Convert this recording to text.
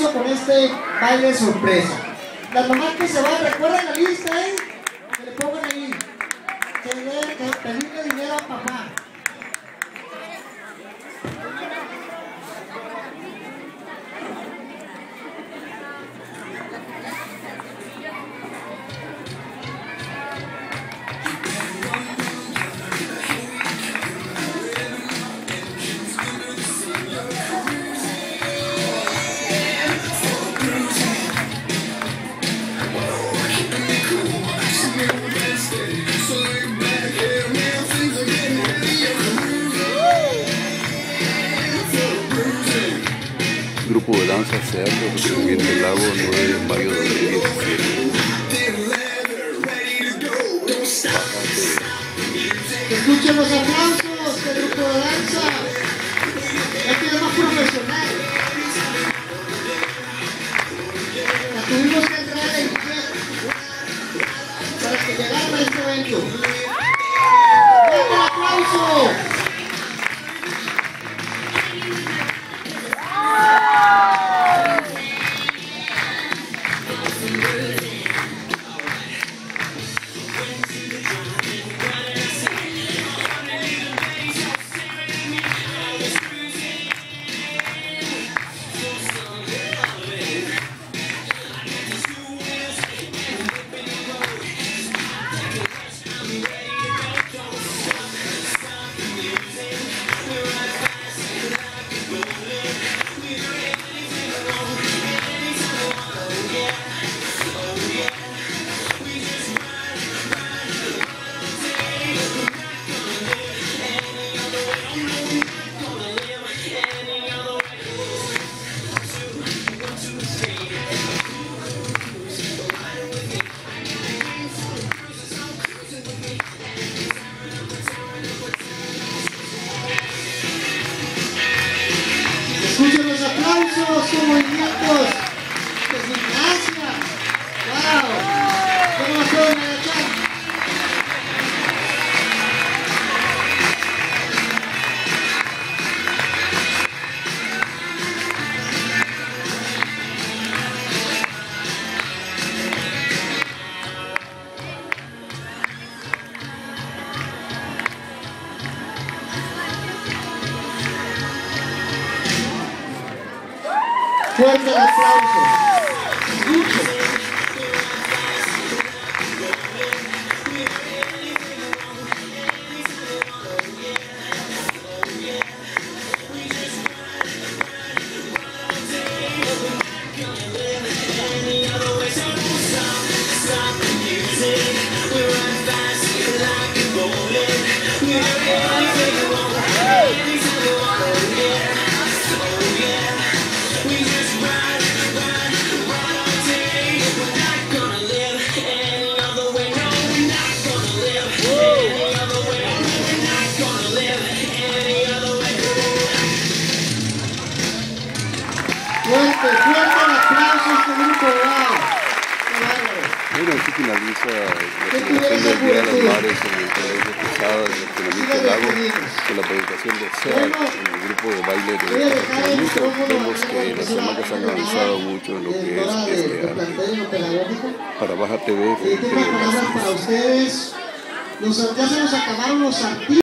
aplauso con este baile sorpresa. Las mamás que se van, recuerden la lista, que le pongan ahí. Que pedirle dinero a papá. Grupo de danza Teatro Resurgimiento del Lago, 9 de mayo de 2017. Escuchen los aplausos del grupo de danza. Este es más profesional. La tuvimos que entrar en jet para que llegara a este evento. ¡Un aplauso! Escuchen los aplausos con movimientos de gimnasia. ¡Wow! ¿Cómo lo pueden agachar? Fuerte el aplauso. Escuchen. Fuerte el aplauso a este grupo, wow. Bueno, aquí finaliza la celebración del Día de las Madres en el Colegio Quesada del Resurgimiento del Lago con la presentación de SEAT, el grupo de baile de Resurgimiento. Vemos que las chamacas han avanzado mucho en lo que es este arte. Para Baja TV, Felipe de Para ustedes, ya se nos acabaron los artistas.